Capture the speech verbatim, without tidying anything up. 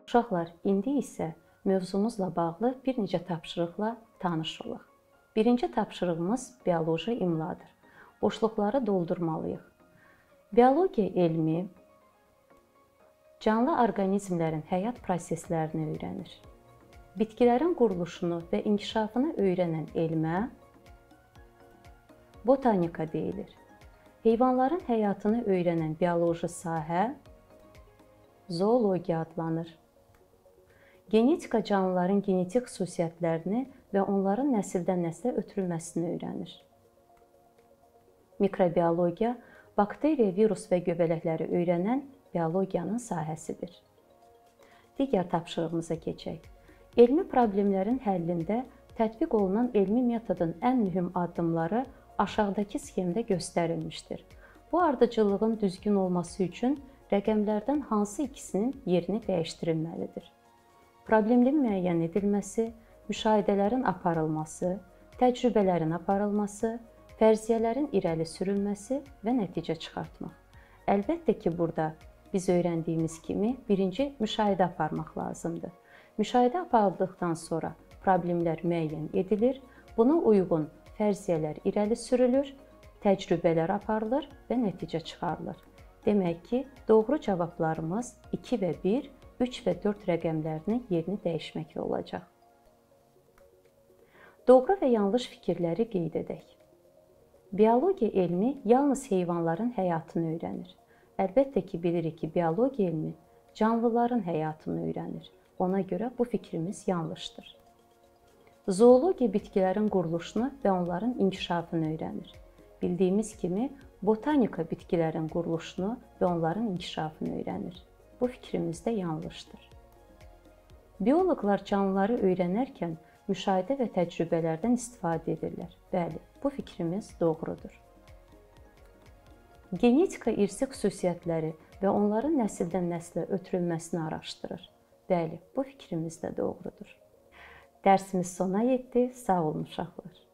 Uşaqlar, indi isə mövzumuzla bağlı bir neçə tapşırıqla tanış olaq. Birinci tapşırığımız bioloji imladır. Boşluqları doldurmalıyıq. Biologiya elmi canlı orqanizmlərin həyat proseslərini öyrənir. Bitkilərin quruluşunu və inkişafını öyrənən elmə botanika deyilir. Heyvanların həyatını öyrənən bioloji sahə zoologiya adlanır. Genetika canlıların genetik xüsusiyyətlərini və onların nəsildən nəslə ötürülməsini öyrənir. Mikrobiologiya bakteriya, virus və göbələkləri öyrənən biologiyanın sahəsidir. Digər tapşırığımıza keçək. Elmi problemlərin həllində tətbiq olunan elmi metodun ən mühüm addımları aşağıdakı sxemdə göstərilmişdir. Bu ardıcıllığın düzgün olması üçün rəqəmlərdən hansı ikisinin yerini dəyişdirilməlidir? Problemin müəyyən edilməsi, müşahidələrin aparılması, təcrübələrin aparılması, fərziyyələrin irəli sürülməsi və nəticə çıxartmaq. Əlbəttə ki, burada biz öyrəndiyimiz kimi birinci müşahidə aparmaq lazımdır. Müşahidə aparıldıqdan sonra problemlər müəyyən edilir, buna uyğun fərziyyələr irəli sürülür, təcrübələr aparılır və nəticə çıxarılır. Demək ki, doğru cavablarımız iki və bir, üç və dörd rəqəmlərinin yerini dəyişməklə olacaq. Doğru və yanlış fikirləri qeyd edək. Biologiya elmi yalnız heyvanların həyatını öyrənir. Əlbəttə ki, bilirik ki, biologiya elmi canlıların həyatını öyrənir. Ona görə bu fikrimiz yanlışdır. Zoologiya bitkilərin quruluşunu və onların inkişafını öyrənir. Bildiyimiz kimi, botanika bitkilərin quruluşunu və onların inkişafını öyrənir. Bu fikrimiz də yanlışdır. Bioloqlar canlıları öyrənərkən müşahidə və təcrübələrdən istifadə edirlər. Bəli, bu fikrimiz doğrudur. Genetika irsi xüsusiyyətləri və onların nəsildən nəslə ötürülməsini araşdırır. Bəli, bu fikrimiz də doğrudur. Dərsimiz sona yetdi. Sağ olun uşaqlar.